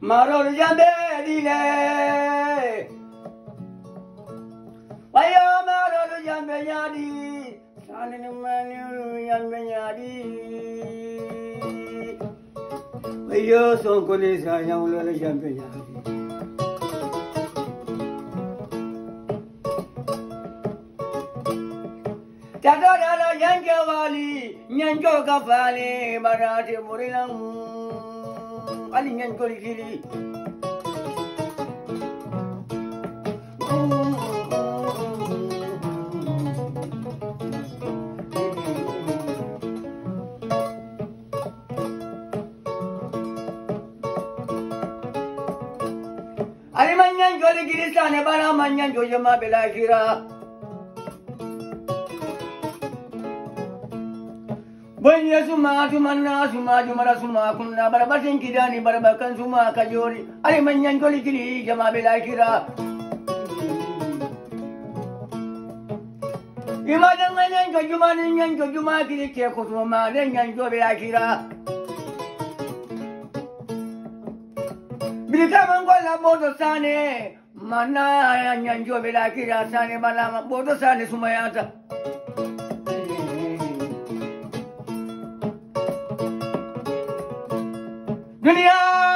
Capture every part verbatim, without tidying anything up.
Maro Jambe Dile Wayo Maro Jambe Yadi Sanin Manu Jambe Yadi Wayo Sonkolisa Yamula Jambe Yadi Tata Dada Yankawali Nyanjo Kafali Barati Murilam Ali Nyanko Kiri Ali Manyan Joli Kiri Sane Bara Manyan Jojama Belakira Bonya suma suma na suma jumara suma kunna barabatin kidani barabakan suma kajori ali manyan goli kili jama belakira imadan manyan juma nyan juma kili ke ko suma nyan jo belakira bilika mangola bodo sane mana nyan jo belakira sane bala bodo sane suma yata Dunia,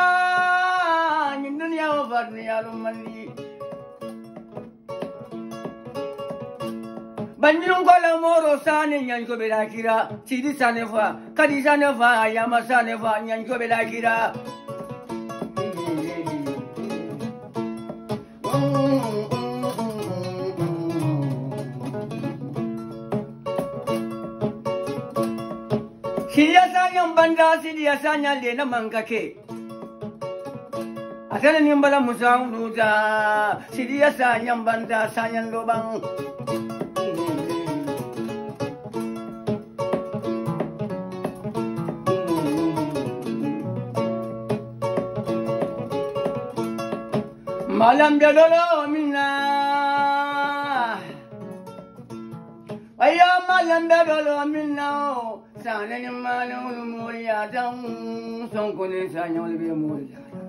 dunia over dunia lumani. Banjung kola moro sane nyanjo belakira, sidi sane fa, kadi sane fa, yama sane fa nyanjo belakira. Sidia sanyang banda sidia sanyang lena mangkake. Asal ni mbala musang nuja. Sidia sanyang banda sanyang lobang. Malam jadolo minna. Ayo malam jadolo minna. Sana ni malu mulia dang, songkone sanyol be mulia.